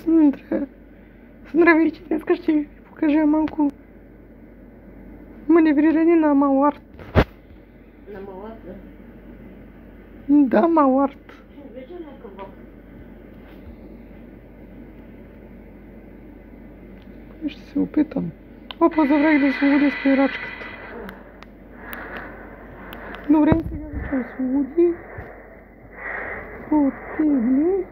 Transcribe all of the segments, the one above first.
Здравейте, днес ще ви покажа малко маневриране на малард. На малард, да? Да, малард. Вече на кабак. Ще се опитам. Опа, забравих да освободя спирачката. Добре, сега да се освободи. Оттегли.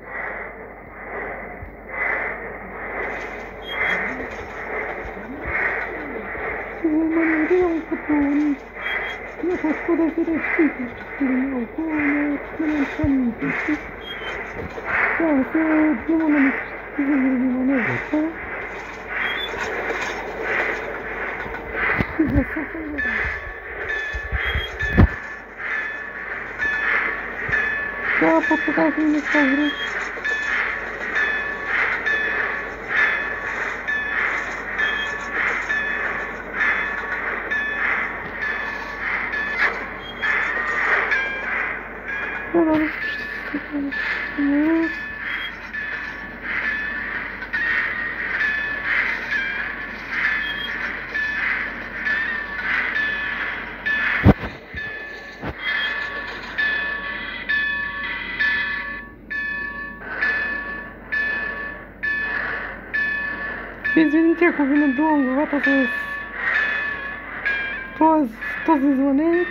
Сега маневрирам като някакво да се разпита. Ще малко, но сменям самите си. Трябва се взема на местите за маневрата. Да, попадах ми на таври. Извините, ако ви надувам главата с този звънец.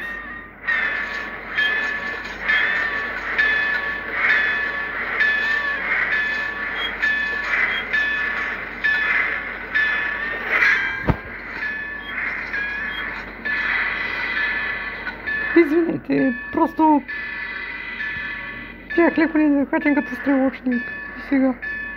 Извинете, просто бях леко незахвачен като стрелочник. И сега.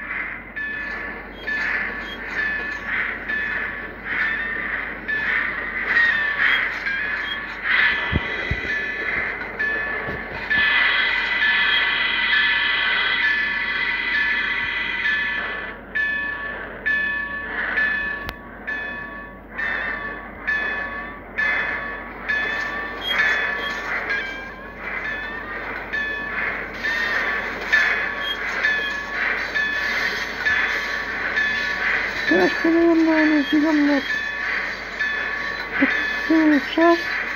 Сега ще не стигам над цели час.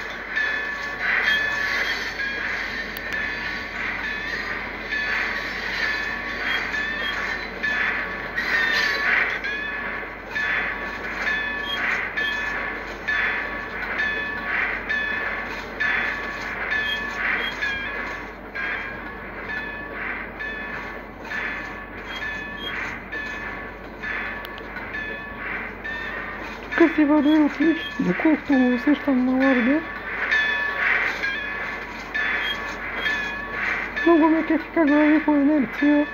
Тук си върви отлично, доколкото го усещам на ларда. Много ме кефи как върви по инерция.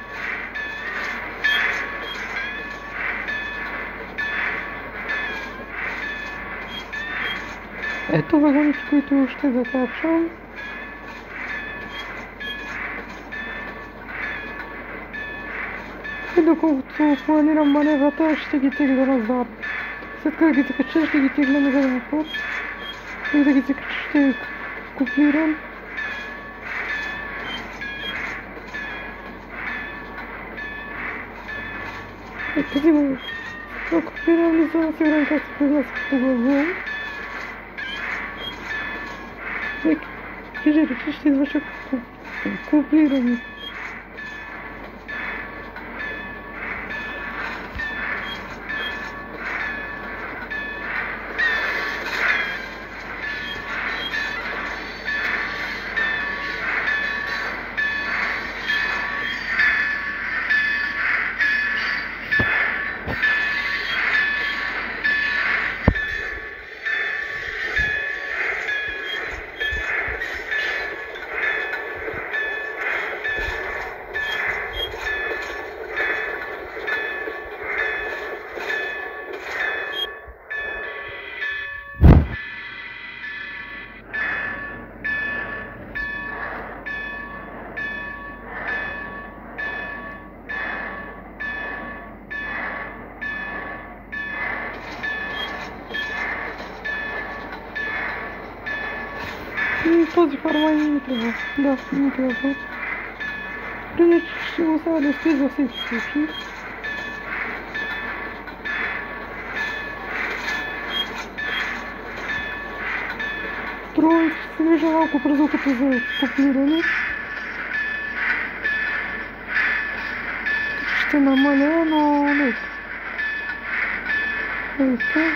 Ето вагоните, които ще закачам. И доколкото планирам маневрата, ще ги тегля назад. След като ги закача, ще ги тегля на заден ход. И да ги закача, ще ги куплирам. И тази го куплирам и за да се време как се признася като главно. И кажете, че ще извърша куплиране. Този формат не ми трябва. Да, не ми трябва. Преди ще го оставя да стои за всеки случай. струва, ще се вижда малко бързо като за копиране. Ще намаля, но нека. Нека.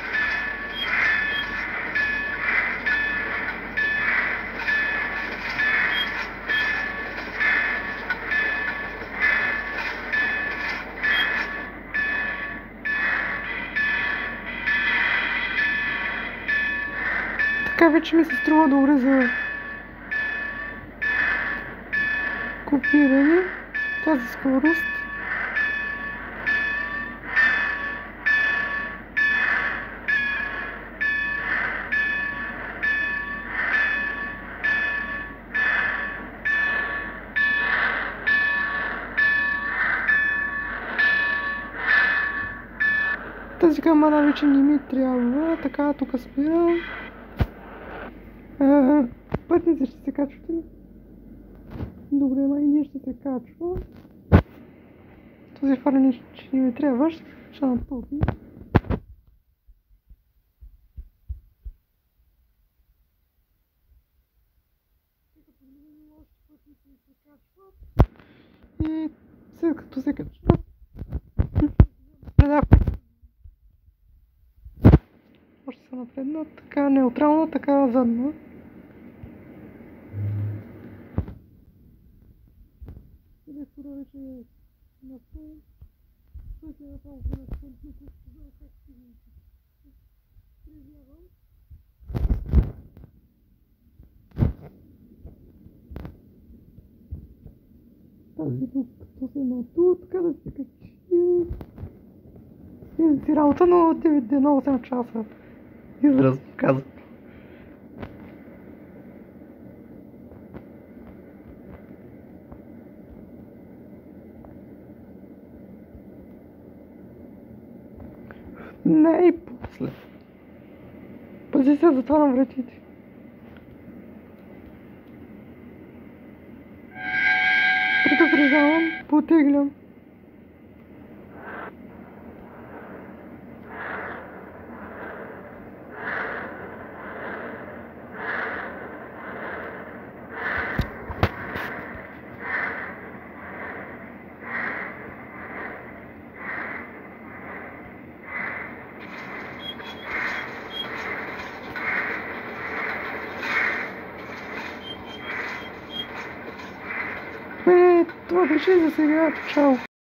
Така вече ми се струва добре за копиране. Тази скорост. Тази камера вече не ми трябва, така тук спирам. Пътници ще се качвате ли? Добре, май ние ще се качва. Този фар не ми трябва, ще напълни. И след като се качват, още са напредна, така неутрална, така задна. Директора вече е настроен. Той се е само при настроен, но ще знае как ще ги признавам. Тази тук, като се нату, така да се качи. И си работа, но 9 дена 8 часа. Израз казвам. Не и после. Пази се, затварям вратите. Предупреждавам, потеглям. Това беше за сега. Чао!